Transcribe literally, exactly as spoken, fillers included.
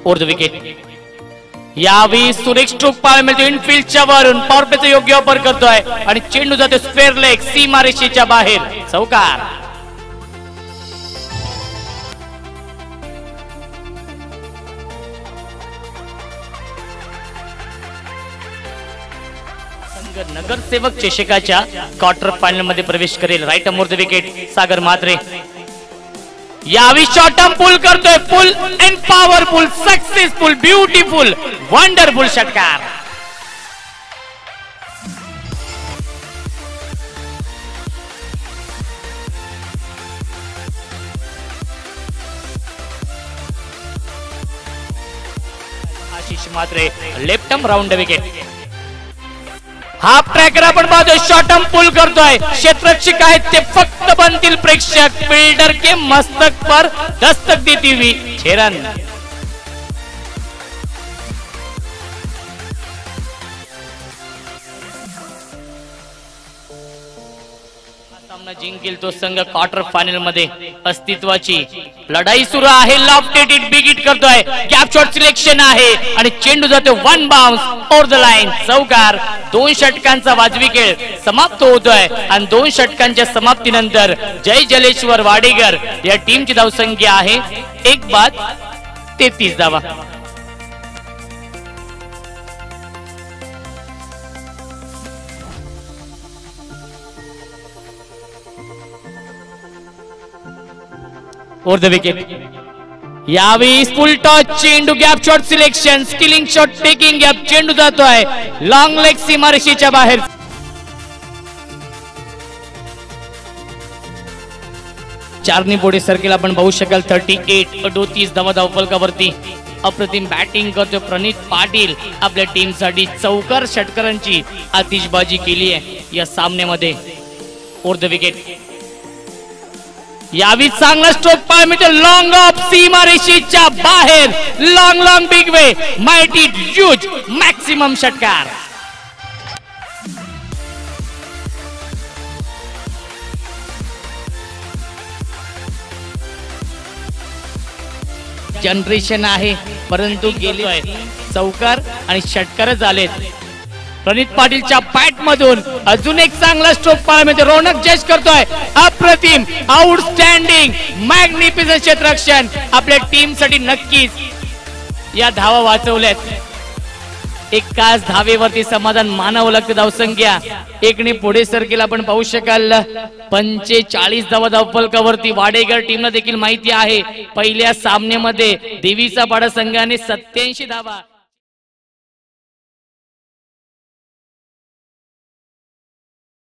Over the wicket. यावेळी सुरेख stroke पाहायला मिळतो इनफिल्डच्या वरून, पॉवर प्लेचा योग्य वापर करतोय आणि चेंडू जातो स्क्वेअर लेग सीमारेषेच्या बाहेर, चौकार। संघ नगरसेवक चषकाच्या क्वार्टर फायनल मध्ये प्रवेश करेल। Right arm over the wicket Sagar Mhatre. यावी शॉर्ट टर्म पुल करतोय, pull and powerful, successful, beautiful, wonderful षटकार। Ashish Mhatre left term round the wicket. Half tracker आपण पाहतोय, शॉर्ट टर्म पुल करतोय, क्षेत्ररक्षक आहेत ते फक्त बनतील प्रेक्षक, फिल्डर के मस्तक पर दस्तक देती हुई छह रन। सामना जिंकेल तो संघ क्वार्टर फायनल मध्ये अस्तित्वाची लढाई सुरू आहे। लॉफ्टेड इट बिग हिट करतोय, गॅप शॉट सिलेक्शन आहे आणि चेंडू जातो one bounce over the line, चौकार। दोन षटकांचा वाजवी खेळ समाप्त होतोय आणि दोन षटकांच्या समाप्तीनंतर जय जलेश्वर वाडेकर या टीमची धावसंख्या आहे एक बाद तेहतीस धावा। Over the wicket. यावेळी फुल टॉच चेंडू, gap shot selection, skilling shot taking gap, चेंडू जातोय लॉंग लेग सीमारेषेच्या बाहेर। चारनी बोडे सर्कल आपण पाहू शकाल थर्टी एट अडोतीस धावा धावफलकावरती। अप्रतिम बॅटिंग करतो प्रणित पाटील, आपल्या टीमसाठी चौकार षटकारांची आतिषबाजी केली आहे या सामन्यामध्ये। Over the wicket. यावी चांगला स्ट्रोक पाहायला मिळतो, लॉंग ऑफ सीमारेषेच्या बाहेर, long long big way, mighty huge maximum षटकार। जनरेशन आहे परंतु गेलोय चौकार आणि षटकार झालेत। प्रणित पाटीलच्या बॅट मधून अजून एक चांगला स्ट्रोक पाहायला मिळतो, रौनक जज करतोय, अप्रतिम, आउटस्टँडिंग, मॅग्निफिसंट क्षेत्ररक्षण, आपल्या टीम साठी नक्कीच या धावा वाचवल्यात। एक कास धावेवरती समाधान मानावं लागतं। धावसंख्या एकने पुढे सरकेल आपण पाहू शकाल पंचेचाळीस धावा धावफलकावरती। वाडेकर टीमला देखील माहिती आहे पहिल्या सामन्यामध्ये देवीचा पाडा संघाने सत्याऐंशी धावा